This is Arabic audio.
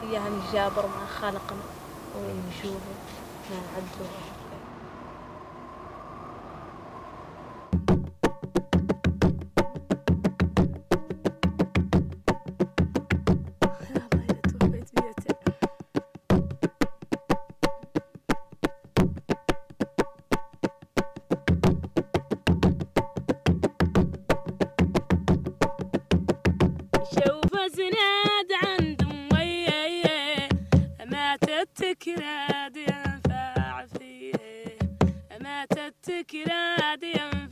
يعني جابر ما خلقنا ونشوفه ما عدلوه. تتكراد ينفع فيه، ما تتكراد ينفع